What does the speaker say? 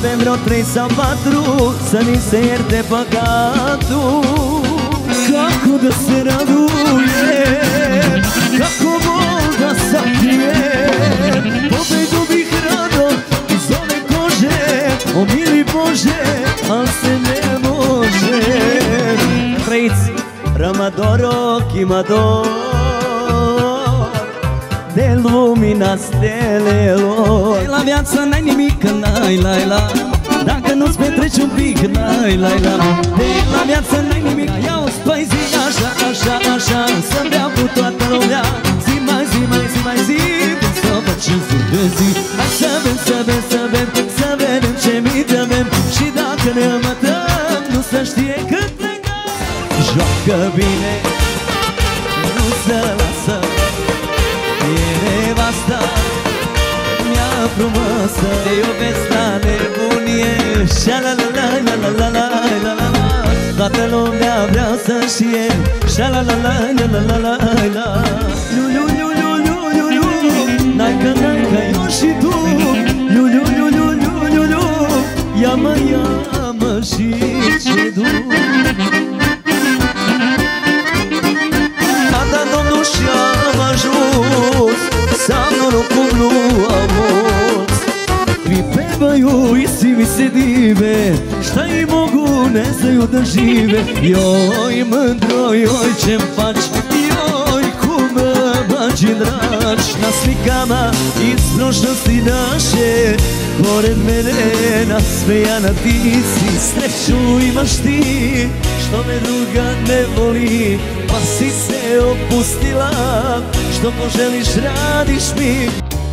avem vreo 3 sau 4 să ni se ierte păcatul. Kako da se radujem, kako voda sakrije, pobedu bih rado iz ove kože, o mili Bože, al se ne može. Trăiți Ramadoro, Chimador, de lumina stelelor. De la viață n-ai nimic, lai, lai, la, dacă nu-ți petreci un pic, lai, lai, la. De la viață n-ai nimic, ia-o-ți păi zi așa, așa, așa, să beau cu toată lumea. Zi mai, zi mai, zi mai, zi, cum să facem zi de zi. Hai să bem, să bem, să bem, să vedem ce minte avem. Și dacă ne mătăm, nu să știe cât plecăm. Joacă bine, nu se lasă, e nevasta mea frumoasă. Te iubesc la nebunie, șa-la-la-la-la-la-la-la-la-la. Toată lumea vrea să știe, șa-la-la-la-la-la-la-la-la. Liu-liu-liu-liu-liu-liu-liu, n-ai-că, n-ai-că, eu și tu. Liu-liu-liu-liu-liu-liu, ia-mă, ia-mă și ce duc. Da, Domnul și-am ajuns să am norocul lui Amos. Mi pevaju i svi mi se dive, šta i mogu, ne znaju da žive. Joj mndro, joj čem pač, joj kume mlađi drač. Na slikama iz prošlosti naše, pored mene nasmejana ti si. Sreću imaš ti, što me druga ne voli, pa si se opustila, što poželiš radiš mi.